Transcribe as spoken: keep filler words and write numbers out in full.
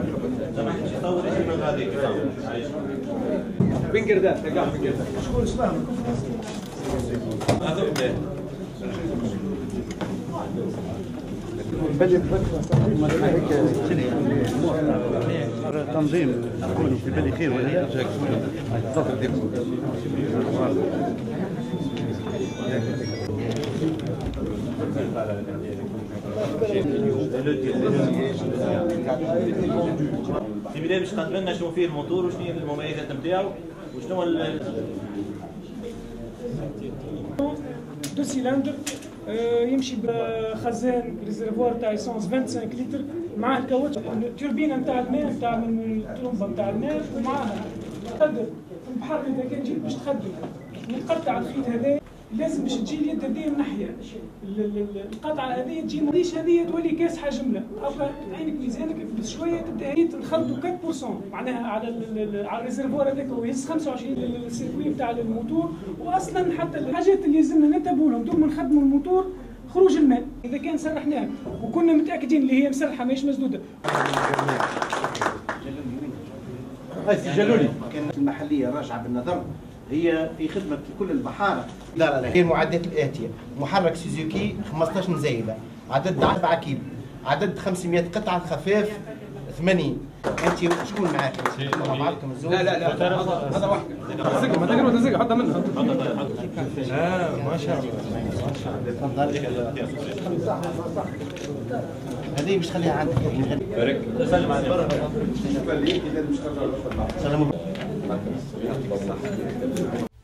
بنقردان تلقاه بنقردان شكون اسمه؟ بدأ تنظيم يكونوا في بالي خير ولا لا؟ في البدايه باش تقدم لنا شنو فيه الموتور وشنو هي المميزات نتاعو وشنو ال دو سيلندر يمشي بخزان ريزرفوار تاع ايسونس خمسة وعشرين لتر معاه الكاوتش التوربينه نتاع الماء نتاع من الطرمبه نتاع الماء ومعاها تقدر البحر اذا كان جيت باش تخدم وتقطع الخيط هذا لازم باش تجي اليد هذه من ناحيه القطعه هذه تجي ماهيش هذه تولي كاسحه جمله ابقى عينك ميزانك بس شويه تبدا هي نخلطوا أربعة بالمئة معناها على على الريزرفوار هذاك ويهز خمسة وعشرين السيركوي نتاع الموتور واصلا حتى الحاجات اللي لازمنا ننتبهوا لهم دوما نخدموا الموتور خروج الماء اذا كان سرحناه وكنا متاكدين اللي هي مسرحه ماهيش مسدوده. جلولي كانت المحليه راجعه بالنظر هي في خدمه كل البحاره. لا لا لا هي المعدات الاتيه: محرك سوزوكي خمسطاش مزايده، عدد أربعة كيلو، عدد خمسمائة قطعه خفاف ثمانين. انت شكون معاك؟ مع بعضكم الزوج؟ لا لا لا هذا واحد تزقهم هذاك تزق حتى منها. اه ما شاء الله ما شاء الله. تفضل. هذه مش خليها عندك بارك سلم عليك. سلام.